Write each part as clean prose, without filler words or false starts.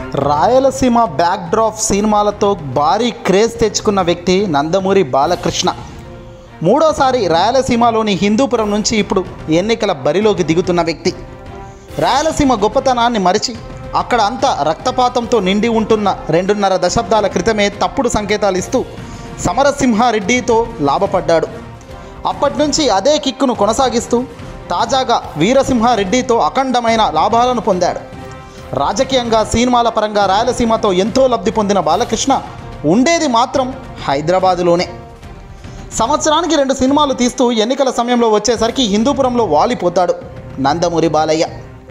Rayalaseema backdrop సినిమాలతో భారీ craze తెచ్చుకున్న వ్యక్తి నందమూరి బాలకృష్ణ. మూడోసారి రాయలసీమలోని హిందూపురం నుంచి ఇప్పుడు ఎన్నికల బరిలోకి దిగుతున్న వ్యక్తి. రాయలసీమ గొప్పతనాన్ని మరిచి అక్కడ అంతా రక్తపాతంతో నిండి ఉంటున్న 2.5 దశాబ్దాల క్రితమే తప్పుడు సంకేతాలు ఇస్తూ సమరసింహారెడ్డితో లాభపడ్డాడు. అప్పటి నుంచి అదే కిక్కును కొనసాగిస్తూ తాజాగా వీరసింహారెడ్డితో అఖండమైన లాభాలను పొందాడు. రాజకీయంగా సినిమాల పరంగా రాయలసీమతో ఎంతో లబ్ధి పొందిన బాలకృష్ణ ఉండేది మాత్రం హైదరాబాదులోనే. సంవత్సరానికి 2 సినిమాలు తీస్తూ ఎన్నికల సమయంలో వచ్చేసరికి హిందూపురంలో వాలిపోతాడు నందమూరి బాలయ్య.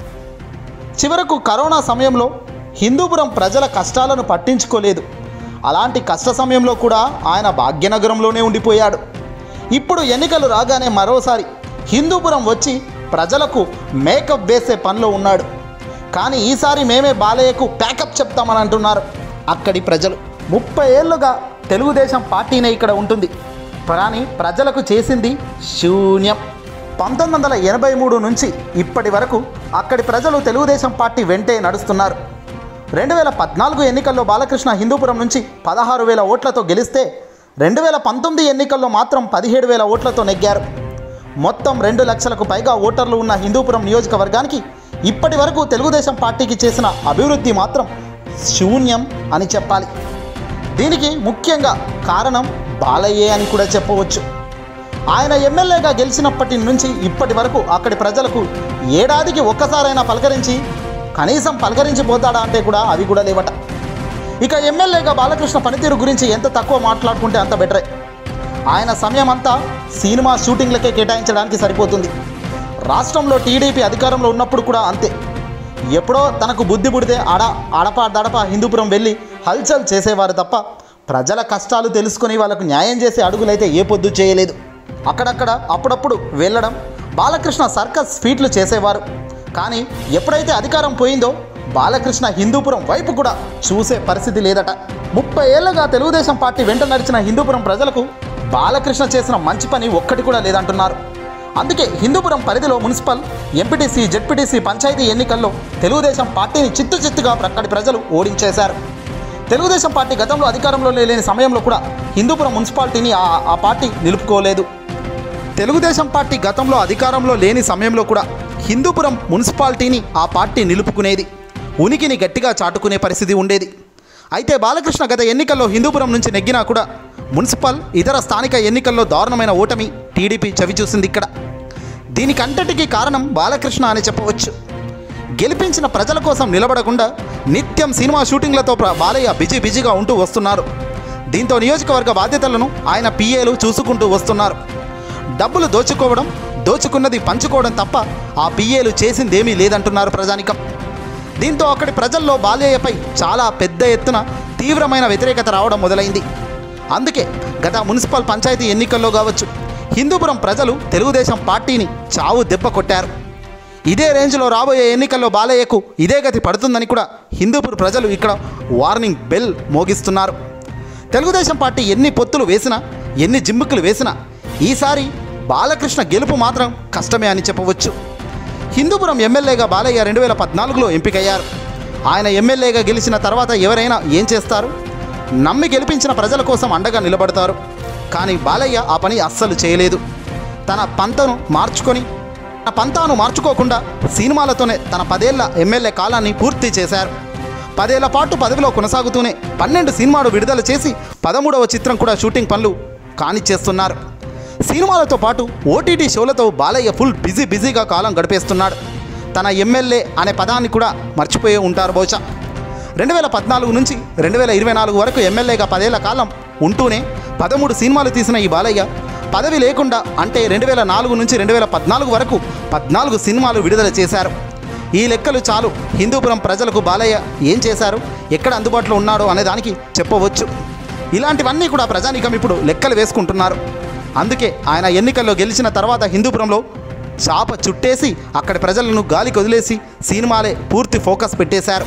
చివరకు కరోనా సమయంలో హిందూపురం ప్రజల కష్టాలను పట్టించుకోలేదు. అలాంటి కష్ట సమయంలో కూడా ఆయన భాగ్యనగరంలోనే ఉండిపోయాడు. ఇప్పుడు ఎన్నికలు రాగానే మరోసారి హిందూపురం వచ్చి ప్రజలకు మేకప్ వేసే పనిలో ఉన్నాడు. కానీ ఈసారి మేమే బాలయ్యకు ప్యాకప్ చెప్తామని అంటున్నారు అక్కడి ప్రజలు. 30 ఏళ్లుగా తెలుగుదేశం పార్టీనే ఇక్కడ ఉంటుంది, కానీ ప్రజలకు చేసింది శూన్యం. 1983 నుంచి ఇప్పటి వరకు అక్కడి ప్రజలు తెలుగుదేశం పార్టీ వెంటే నడుస్తున్నారు. 2014 ఎన్నికల్లో బాలకృష్ణ హిందూపురం నుంచి 16,000 ఓట్లతో గెలిస్తే 2019 ఎన్నికల్లో మాత్రం 17,000 ఓట్లతో నెగ్గారు. మొత్తం 2 లక్షలకు పైగా ఓటర్లు ఉన్న హిందూపురం నియోజకవర్గానికి ఇప్పటి వరకు తెలుగుదేశం పార్టీకి చేసిన అభివృద్ధి మాత్రం శూన్యం అని చెప్పాలి. దీనికి ముఖ్యంగా కారణం బాలయ్యే అని కూడా చెప్పవచ్చు. ఆయన ఎమ్మెల్యేగా గెలిచినప్పటి నుంచి ఇప్పటి వరకు అక్కడి ప్రజలకు ఏడాదికి ఒక్కసారైనా కనీసం పలకరించిపోతాడా అంటే కూడా అవి కూడా లేవట. ఇక ఎమ్మెల్యేగా బాలకృష్ణ పనితీరు గురించి ఎంత తక్కువ మాట్లాడుకుంటే అంత బెటరే. ఆయన సమయం అంతా సినిమా షూటింగ్లకే కేటాయించడానికి సరిపోతుంది. రాష్ట్రంలో టీడీపీ అధికారంలో ఉన్నప్పుడు కూడా అంతే. ఎప్పుడో తనకు బుద్ధి పుడితే అడప హిందూపురం వెళ్ళి హల్చల్ చేసేవారు తప్ప ప్రజల కష్టాలు తెలుసుకొని వాళ్ళకు న్యాయం చేసే అడుగులైతే ఏ పొద్దు చేయలేదు. అక్కడక్కడ అప్పుడప్పుడు వెళ్ళడం, బాలకృష్ణ సర్కస్ ఫీట్లు చేసేవారు. కానీ ఎప్పుడైతే అధికారం పోయిందో బాలకృష్ణ హిందూపురం వైపు కూడా చూసే పరిస్థితి లేదట. 30 ఏళ్లుగా తెలుగుదేశం పార్టీ వెంట నడిచిన హిందూపురం ప్రజలకు బాలకృష్ణ చేసిన మంచి పని ఒక్కటి కూడా లేదంటున్నారు. అందుకే హిందూపురం పరిధిలో మున్సిపల్, ఎంపీటీసీ, జెడ్పీటీసీ, పంచాయతీ ఎన్నికల్లో తెలుగుదేశం పార్టీని చిత్తుగా అక్కడి ప్రజలు ఓడించేశారు. తెలుగుదేశం పార్టీ గతంలో అధికారంలో లేని సమయంలో కూడా హిందూపురం మున్సిపాలిటీని ఆ పార్టీ నిలుపుకోలేదు. తెలుగుదేశం పార్టీ గతంలో అధికారంలో లేని సమయంలో కూడా హిందూపురం మున్సిపాలిటీని ఆ పార్టీ నిలుపుకునేది, ఉనికిని గట్టిగా చాటుకునే పరిస్థితి ఉండేది. అయితే బాలకృష్ణ గత ఎన్నికల్లో హిందూపురం నుంచి నెగ్గినా కూడా మున్సిపల్, ఇతర స్థానిక ఎన్నికల్లో దారుణమైన ఓటమి టీడీపీ చవిచూసింది ఇక్కడ. దీనికంతటికీ కారణం బాలకృష్ణ అని చెప్పవచ్చు. గెలిపించిన ప్రజల కోసం నిలబడకుండా నిత్యం సినిమా షూటింగ్లతో బాలయ్య బిజీగా ఉంటూ వస్తున్నారు. దీంతో నియోజకవర్గ బాధ్యతలను ఆయన పిఏలు చూసుకుంటూ వస్తున్నారు. డబ్బులు దోచుకున్నది పంచుకోవడం తప్ప ఆ పిఏలు చేసిందేమీ లేదంటున్నారు ప్రజానికం. దీంతో అక్కడి ప్రజల్లో బాలయ్యపై చాలా పెద్ద ఎత్తున తీవ్రమైన వ్యతిరేకత రావడం మొదలైంది. అందుకే గత మున్సిపల్, పంచాయతీ ఎన్నికల్లో కావచ్చు హిందూపురం ప్రజలు తెలుగుదేశం పార్టీని చావు దెబ్బ కొట్టారు. ఇదే రేంజ్లో రాబోయే ఎన్నికల్లో బాలయ్యకు ఇదే గతి పడుతుందని కూడా హిందూపురం ప్రజలు ఇక్కడ వార్నింగ్ బెల్ మోగిస్తున్నారు. తెలుగుదేశం పార్టీ ఎన్ని పొత్తులు వేసినా, ఎన్ని జిమ్ముకులు వేసినా ఈసారి బాలకృష్ణ గెలుపు మాత్రం కష్టమే అని చెప్పవచ్చు. హిందూపురం ఎమ్మెల్యేగా బాలయ్య 2014లో ఎంపికయ్యారు. ఆయన ఎమ్మెల్యేగా గెలిచిన తర్వాత ఎవరైనా ఏం చేస్తారు? నమ్మి గెలిపించిన ప్రజల కోసం అండగా నిలబడతారు. కానీ బాలయ్య ఆ పని అస్సలు చేయలేదు. తన పంతాను మార్చుకోకుండా సినిమాలతోనే తన 10 ఏళ్ల ఎమ్మెల్యే కాలాన్ని పూర్తి చేశారు. 10 ఏళ్ల పాటు పదవిలో కొనసాగుతూనే 12 సినిమాలు విడుదల చేసి 13వ చిత్రం కూడా షూటింగ్ పనులు కానిచ్చేస్తున్నారు. సినిమాలతో పాటు ఓటీటీ షోలతో బాలయ్య ఫుల్ బిజీగా కాలం గడిపేస్తున్నాడు. తన ఎమ్మెల్యే అనే పదాన్ని కూడా మర్చిపోయి ఉంటారు బహుశా. 2014 నుంచి 2024 వరకు ఎమ్మెల్యేగా 10 ఏళ్ల కాలం ఉంటూనే 13 సినిమాలు తీసిన ఈ బాలయ్య పదవి లేకుండా అంటే 2004 నుంచి 2014 వరకు 14 సినిమాలు విడుదల చేశారు. ఈ లెక్కలు చాలు హిందూపురం ప్రజలకు బాలయ్య ఏం చేశారు, ఎక్కడ అందుబాటులో ఉన్నాడో అనేదానికి చెప్పవచ్చు. ఇలాంటివన్నీ కూడా ప్రజానీకం ఇప్పుడు లెక్కలు వేసుకుంటున్నారు. అందుకే ఆయన ఎన్నికల్లో గెలిచిన తర్వాత హిందూపురంలో చాప చుట్టేసి అక్కడి ప్రజలను గాలికి వదిలేసి సినిమాలే పూర్తి ఫోకస్ పెట్టేశారు.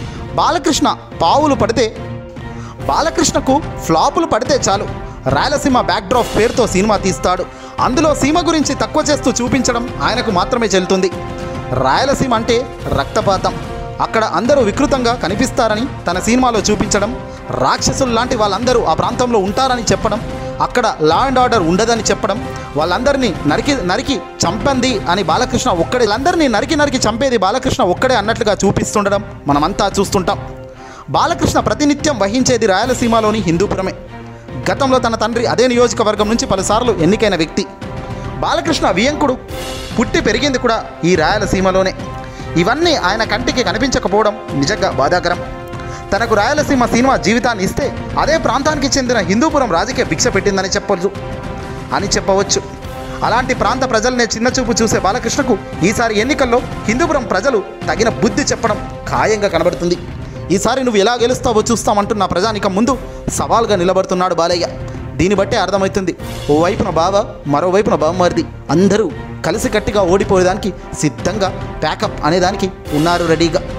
బాలకృష్ణకు ఫ్లాపులు పడితే చాలు రాయలసీమ బ్యాక్డ్రాప్ పేరుతో సినిమా తీస్తాడు. అందులో సీమ గురించి తక్కువ చేస్తూ చూపించడం ఆయనకు మాత్రమే చెల్లుతుంది. రాయలసీమ అంటే రక్తపాతం, అక్కడ అందరూ వికృతంగా కనిపిస్తారని తన సినిమాలో చూపించడం, రాక్షసులు లాంటి వాళ్ళందరూ ఆ ప్రాంతంలో ఉంటారని చెప్పడం, అక్కడ లా అండ్ ఆర్డర్ ఉండదని చెప్పడం, వాళ్ళందరినీ నరికి చంపంది అని బాలకృష్ణ ఒక్కడే, వాళ్ళందరినీ నరికి చంపేది బాలకృష్ణ ఒక్కడే అన్నట్లుగా చూపిస్తుండడం మనమంతా చూస్తుంటాం. బాలకృష్ణ ప్రతినిత్యం వహించేది రాయలసీమలోని హిందూపురమే. గతంలో తన తండ్రి అదే నియోజకవర్గం నుంచి పలుసార్లు ఎన్నికైన వ్యక్తి. బాలకృష్ణ వియంకుడు పుట్టి పెరిగింది కూడా ఈ రాయలసీమలోనే. ఇవన్నీ ఆయన కంటికి కనిపించకపోవడం నిజంగా బాధాకరం. తనకు రాయలసీమ సినిమా జీవితాన్ని ఇస్తే అదే ప్రాంతానికి చెందిన హిందూపురం రాజకీయ భిక్ష పెట్టిందని చెప్పవచ్చు. అలాంటి ప్రాంత ప్రజలనే చిన్నచూపు చూసే బాలకృష్ణకు ఈసారి ఎన్నికల్లో హిందూపురం ప్రజలు తగిన బుద్ధి చెప్పడం ఖాయంగా కనబడుతుంది. ఈసారి నువ్వు ఎలా గెలుస్తావో చూస్తామంటున్న ప్రజానికం ముందు సవాల్గా నిలబడుతున్నాడు బాలయ్య. దీన్ని బట్టే అర్థమవుతుంది, ఓవైపున బావ, మరోవైపున బామ్మర్ది అందరూ కలిసికట్టిగా ఓడిపోయేదానికి సిద్ధంగా ప్యాకప్ అనేదానికి ఉన్నారు రెడీగా.